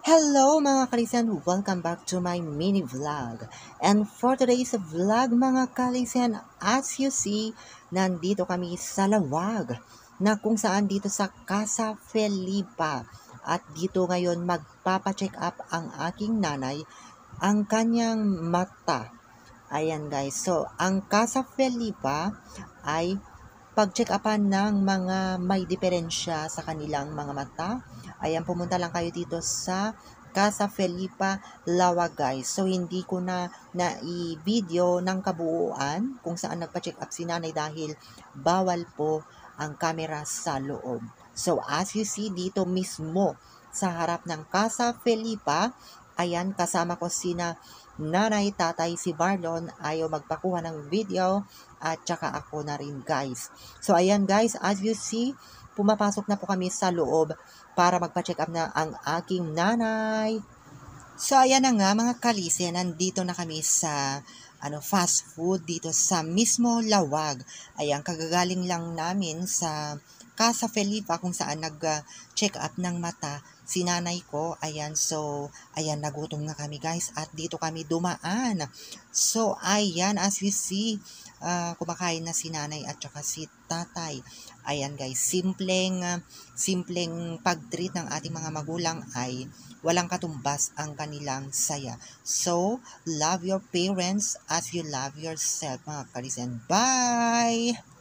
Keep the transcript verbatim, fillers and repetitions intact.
Hello mga kalisen! Welcome back to my mini vlog. And for today's vlog mga kalisen, as you see, nandito kami sa Lawag na kung saan dito sa Casa Felipa. At dito ngayon magpapacheck up ang aking nanay, ang kanyang mata. Ayan guys, so ang Casa Felipa ay pag-check upan ng mga may diferensya sa kanilang mga mata. Ayan, pumunta lang kayo dito sa Casa Felipa, Lawa guys. So, hindi ko na na-i-video ng kabuuan kung saan nagpa-check up si nanay dahil bawal po ang camera sa loob. So, as you see dito mismo sa harap ng Casa Felipa, ayan, kasama ko sina nanay, tatay, si Marlon, ayaw magpakuha ng video, at saka ako na rin guys. So ayan guys, as you see, pumapasok na po kami sa loob para magpa-check up na ang aking nanay. So ayan na nga mga kalise, nandito na kami sa ano fast food dito sa mismo Lawag. Ayan, kagagaling lang namin sa Casa Felipa kung saan nag-check up ng mata si nanay ko. Ayan, so ayan, nagutom na kami guys at dito kami dumaan. So ayan, as we see, uh, kumakain na si nanay at saka si tatay. Ayan guys, simpleng uh, simpleng pag-treat ng ating mga magulang ay walang katumbas ang kanilang saya. So, love your parents as you love yourself mga kalisen. Bye!